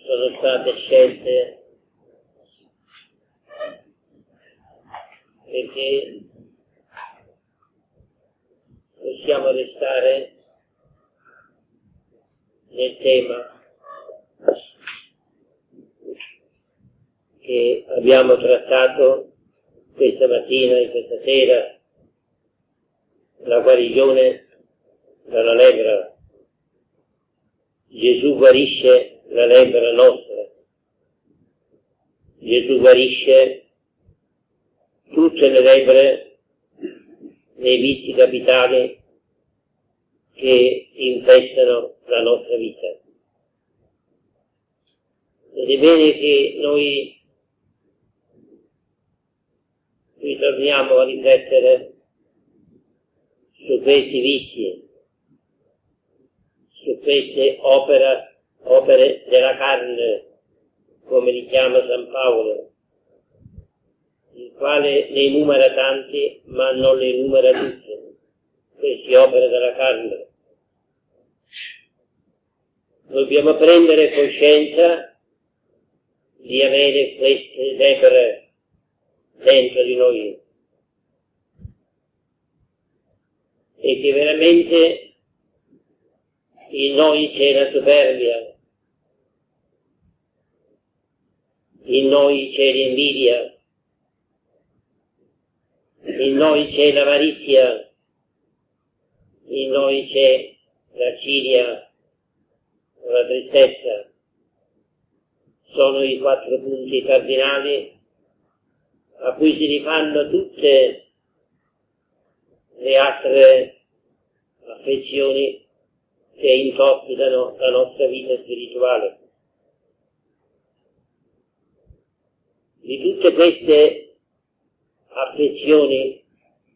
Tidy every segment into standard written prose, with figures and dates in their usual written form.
sono state scelte perché possiamo restare nel tema che abbiamo trattato questa mattina e questa sera, la guarigione dalla lebbra. Gesù guarisce la lebbra nostra, Gesù guarisce tutte le lebbre nei vizi capitali che infestano la nostra vita. Ed è bene che noi ritorniamo a riflettere su questi vizi, su queste opere della carne, come li chiama San Paolo, il quale ne enumera tanti, ma non le enumera tutte, queste opere della carne. Dobbiamo prendere coscienza di avere queste lebbra dentro di noi e che veramente in noi c'è la superbia, in noi c'è l'invidia, in noi c'è l'avarizia, in noi c'è la cilia, la tristezza. Sono i 4 punti cardinali a cui si rifanno tutte le altre affezioni che intoxicano la nostra vita spirituale. Di tutte queste affezioni,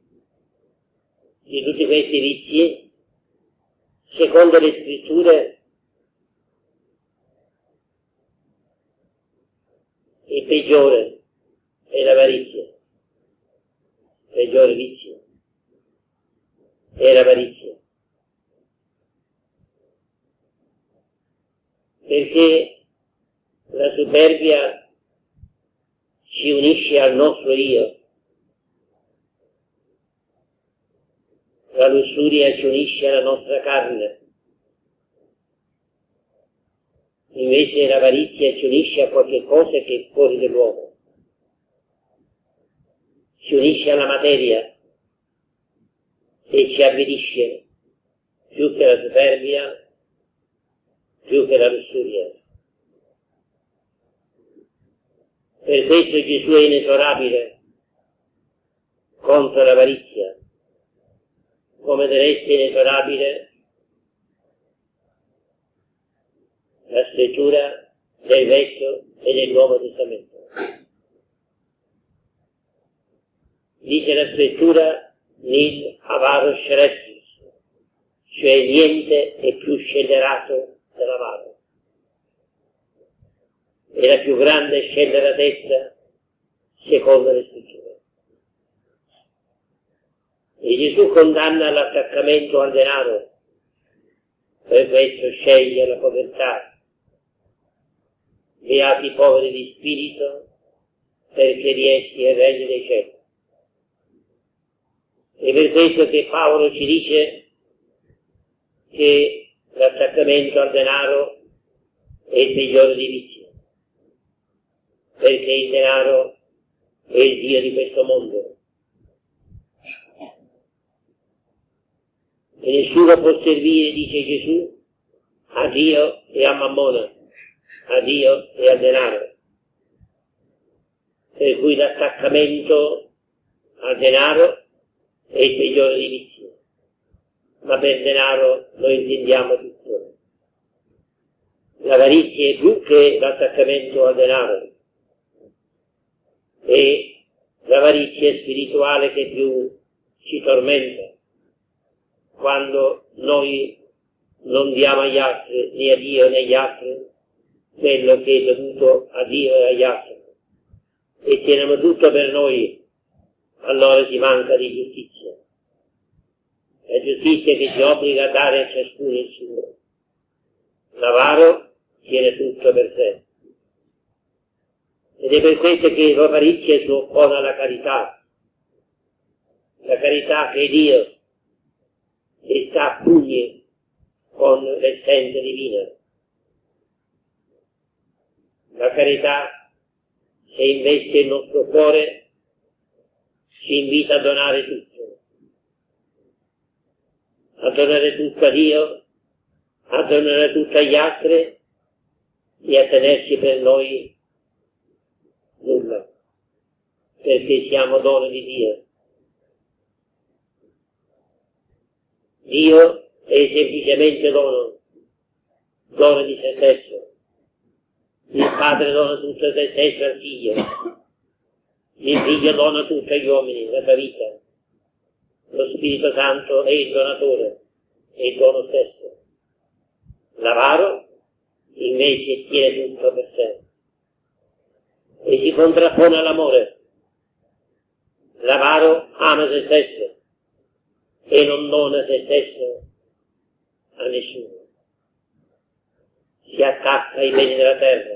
di tutti questi vizi, secondo le scritture, il peggiore è l'avarizia, il peggiore vizio è l'avarizia. Perché la superbia ci unisce al nostro io, la lussuria ci unisce alla nostra carne, invece l'avarizia ci unisce a qualche cosa che è fuori dell'uomo, ci unisce alla materia e ci avvilisce più che la superbia, più che la lussuria. Per questo Gesù è inesorabile contro l'avarizia, come deve essere inesorabile la scrittura del Vecchio e del Nuovo Testamento. Dice la scrittura nil avaro scelestus, cioè niente è più scellerato dell'avaro. È la più grande scelleratezza secondo le scritture. E Gesù condanna l'attaccamento al denaro, per questo sceglie la povertà. Beati i poveri di spirito, perché di essi è il regno dei cieli. E per questo che Paolo ci dice che l'attaccamento al denaro è il peggiore dei vizi, perché il denaro è il Dio di questo mondo. E nessuno può servire, dice Gesù, a Dio e a Mammona, a Dio e al denaro. Per cui l'attaccamento al denaro è il peggiore dei vizi, ma per denaro noi intendiamo tutto. L'avarizia è più che l'attaccamento al denaro, è l'avarizia spirituale che più ci tormenta, quando noi non diamo agli altri, né a Dio né agli altri, quello che è dovuto a Dio e agli altri, e teniamo tutto per noi, allora si manca di giustizia. La giustizia che ci obbliga a dare a ciascuno il suo. L'avaro tiene tutto per sé. Ed è per questo che l'avarizia si oppone alla carità. La carità che è Dio e sta a pugni con l'essenza divina. La carità, se investe il nostro cuore, ci invita a donare tutto. A donare tutto a Dio, a donare tutto agli altri e a tenerci per noi nulla, perché siamo dono di Dio. Dio è semplicemente dono di se stesso. Il Padre dona tutto se stesso al Figlio. Il Figlio dona tutto agli uomini, la sua vita. Lo Spirito Santo è il donatore, è il dono stesso. L'avaro invece tiene tutto per sé e si contrappone all'amore. L'avaro ama se stesso e non dona se stesso a nessuno. Si attacca ai beni della terra.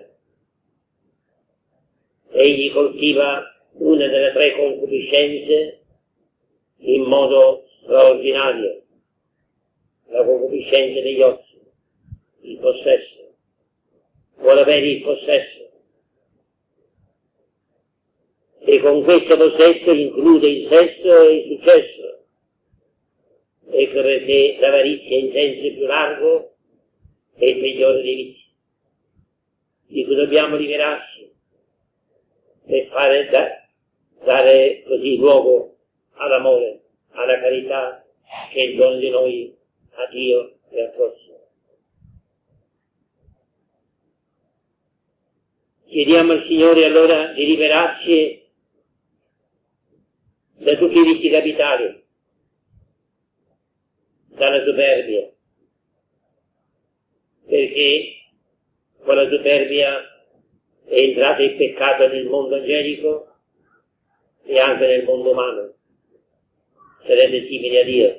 Egli coltiva una delle 3 concupiscenze in modo straordinario. La concupiscenza degli occhi, il possesso. Vuole avere il possesso. E con questo possesso include il sesso e il successo. Ecco perché l'avarizia in senso più largo è il peggiore dei vizi, di cui dobbiamo liberarci per dare così luogo all'amore, alla carità che è il dono di noi a Dio e al prossimo. Chiediamo al Signore allora di liberarci da tutti i vizi capitali, dalla superbia, perché con la superbia è entrato il peccato nel mondo angelico e anche nel mondo umano, sarebbe simile a Dio.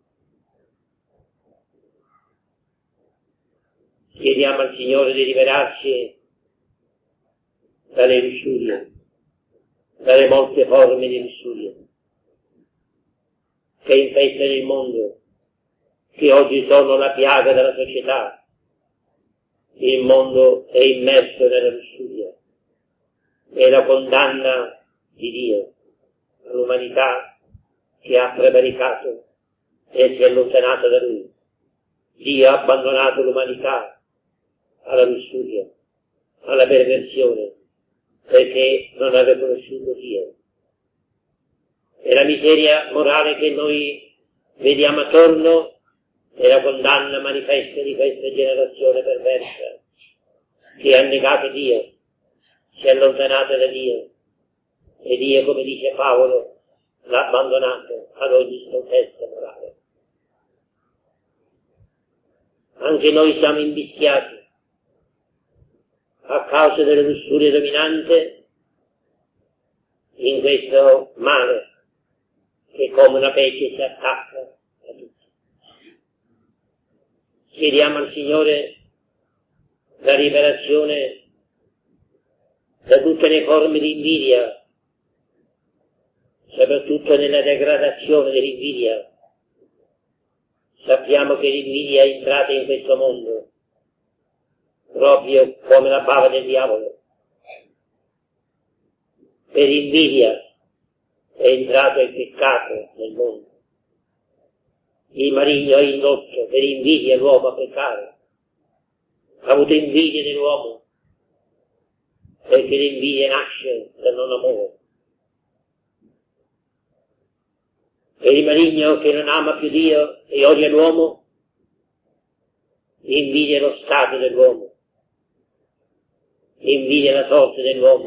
Chiediamo al Signore di liberarci dalle lussurie, dalle molte forme di lussuria che infestano il mondo, che oggi sono la piaga della società. Il mondo è immerso nella lussuria, è la condanna di Dio all'umanità che ha prevaricato e si è allontanato da Lui. Dio ha abbandonato l'umanità alla lussuria, alla perversione, perché non ha riconosciuto Dio. E la miseria morale che noi vediamo attorno è la condanna manifesta di questa generazione perversa, che ha negato Dio, si è allontanata da Dio, e Dio, come dice Paolo, l'ha abbandonato ad ogni stoltezza morale. Anche noi siamo invischiati a causa delle lussurie dominante in questo male che come una pece si attacca a tutti. Chiediamo al Signore la liberazione da tutte le forme di invidia, soprattutto nella degradazione dell'invidia. Sappiamo che l'invidia è entrata in questo mondo proprio come la bava del diavolo. Per invidia è entrato il peccato nel mondo. Il maligno ha indotto per invidia l'uomo a peccare. Ha avuto invidia dell'uomo, perché l'invidia nasce dal non amore. E il maligno che non ama più Dio e odia l'uomo, invidia lo stato dell'uomo, invidia la sorte dell'uomo,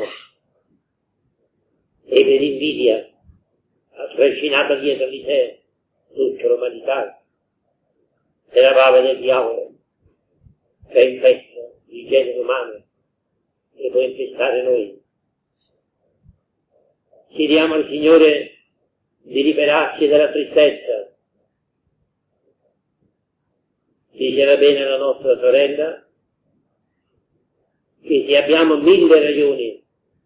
e per invidia ha trascinato dietro di sé tutta l'umanità. È la bava del diavolo che infesta il genere umano e può infestare noi. Chiediamo al Signore di liberarci dalla tristezza. Diceva bene la nostra sorella, che se abbiamo 1000 ragioni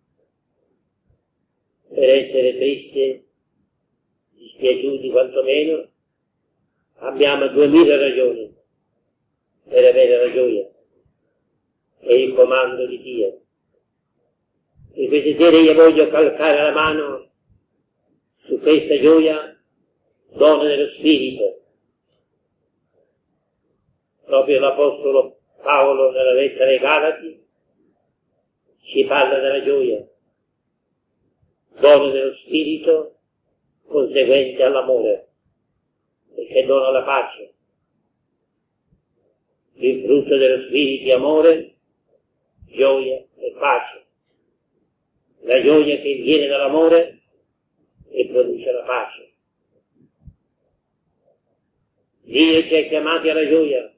per essere tristi, dispiaciuti quantomeno, abbiamo 2000 ragioni per avere la gioia e il comando di Dio. E questa sera io voglio calcare la mano su questa gioia, dono dello Spirito. Proprio l'Apostolo Paolo nella lettera ai Galati ci parla della gioia, dono dello Spirito conseguente all'amore, perché dona la pace. Il frutto dello Spirito è amore, gioia e pace. La gioia che viene dall'amore e produce la pace. Dio ci ha chiamati alla gioia,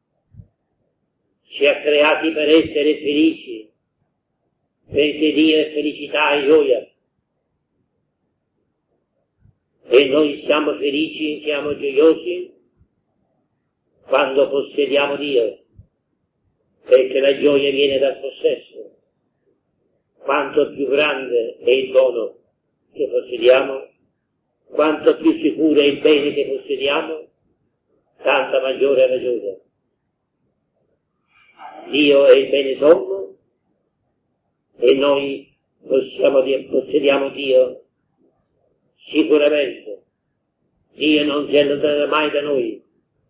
ci ha creati per essere felici, perché Dio è felicità e gioia. E noi siamo felici, siamo gioiosi quando possediamo Dio, perché la gioia viene dal possesso. Quanto più grande è il dono che possediamo, quanto più sicuro è il bene che possediamo, tanta maggiore è la gioia. Dio è il bene sommo e noi possediamo Dio sicuramente. Dio non si allontanerà mai da noi,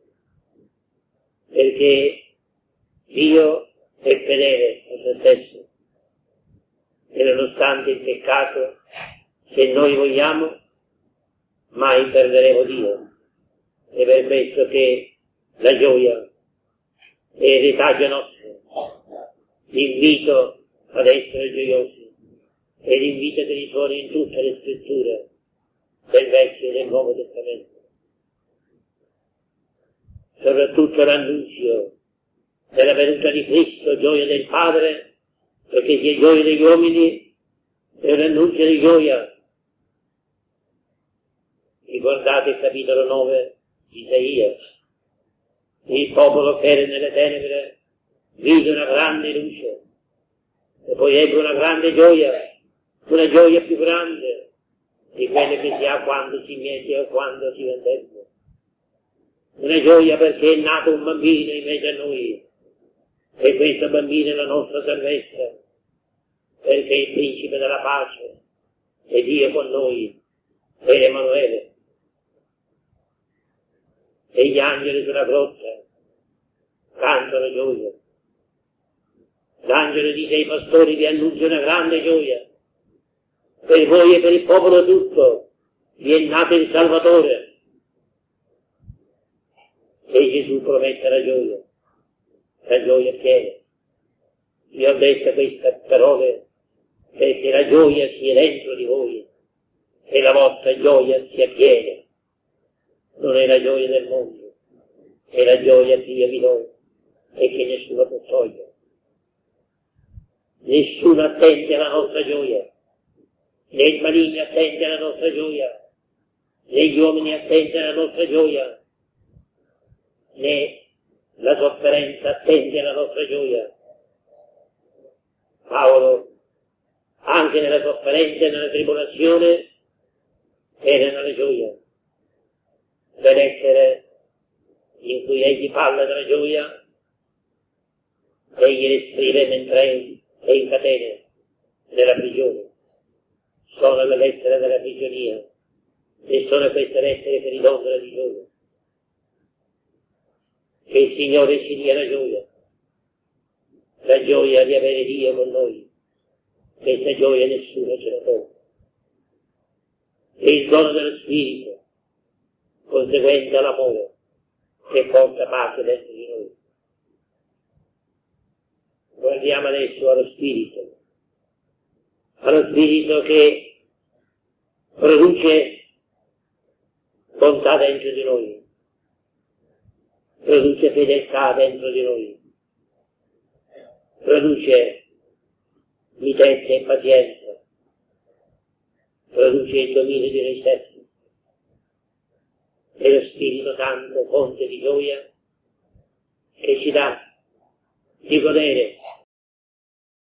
perché Dio è fedele a se stesso. E nonostante il peccato, se noi vogliamo, mai perderemo Dio. È per questo che la gioia è il retaggio nostro, l'invito ad essere gioiosi, e l'invito che risuona in tutte le scritture del Vecchio e del Nuovo Testamento. Soprattutto l'annunzio della venuta di Cristo, gioia del Padre, perché se è gioia degli uomini è un annuncio di gioia. Ricordate il capitolo 9 di Isaia. Il popolo che era nelle tenebre vide una grande luce e poi ebbe una grande gioia, una gioia più grande di quelle che si ha quando si miete o quando si vendetta. Una gioia perché è nato un bambino in mezzo a noi, e questo bambino è la nostra salvezza, perché è il principe della pace, e Dio con noi, è Emanuele. E gli angeli sulla grotta cantano gioia. L'angelo dice ai pastori: vi annuncio una grande gioia, per voi e per il popolo tutto, vi è nato il Salvatore. E Gesù promette la gioia piena. Io ho detto queste parole perché la gioia sia dentro di voi e la vostra gioia sia piena. Non è la gioia del mondo, è la gioia che io vi do e che nessuno può togliere. Nessuno attende alla nostra gioia, né il maligno attende alla nostra gioia, né gli uomini attendono alla nostra gioia, né la sofferenza attende alla nostra gioia. Paolo, anche nella sofferenza e nella tribolazione, era nella gioia. Le lettere in cui egli parla della gioia, egli le scrive mentre è in catene, nella prigione. Sono le lettere della prigionia, e sono queste lettere che ridondono di gioia. Che il Signore ci dia la gioia di avere Dio con noi. Questa gioia nessuno ce la toglie. E il dono dello Spirito, conseguente all'amore, che porta pace dentro di noi. Guardiamo adesso allo Spirito che produce bontà dentro di noi, produce fedeltà dentro di noi, produce mitezza e pazienza, produce il dominio di noi stessi. E lo Spirito Santo, fonte di gioia, che ci dà di godere